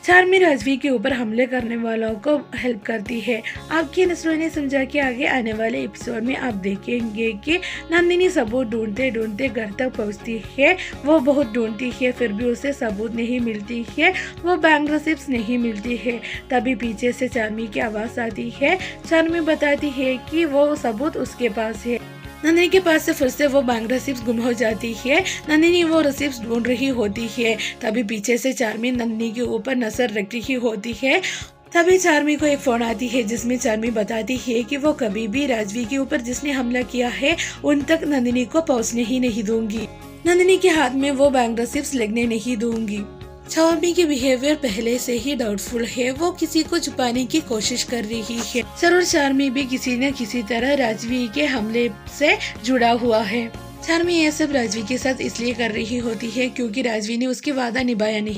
चार्मी राजवी के ऊपर हमले करने वालों को हेल्प करती है। आपकी नस्रों ने समझा कि आगे आने वाले एपिसोड में आप देखेंगे कि नंदिनी सबूत ढूंढते ढूंढते घर तक पहुंचती है। वो बहुत ढूंढती है, फिर भी उसे सबूत नहीं मिलती है, वो बैंक रसीप्स नहीं मिलती है। तभी पीछे से चार्मी की आवाज़ आती है। चार्मी बताती है कि वो सबूत उसके पास है। नंदिनी के पास से फिर से वो बैंक रसीप्स गुम हो जाती है। नंदिनी वो रसीप्स ढूंढ रही होती है। तभी पीछे से चार्मी नंदिनी के ऊपर नजर रख रही होती है। तभी चार्मी को एक फोन आती है जिसमें चार्मी बताती है कि वो कभी भी राजवी के ऊपर जिसने हमला किया है उन तक नंदिनी को पहुंचने ही नहीं दूंगी। नंदिनी के हाथ में वो बैंक रसीप्स लगने नहीं दूंगी। चार्मी की बिहेवियर पहले से ही डाउटफुल है। वो किसी को छुपाने की कोशिश कर रही है। जरूर चार्मी भी किसी न किसी तरह राजवी के हमले से जुड़ा हुआ है। चार्मी ये सब राजवी के साथ इसलिए कर रही होती है क्योंकि राजवी ने उसकी वादा निभाया नहीं।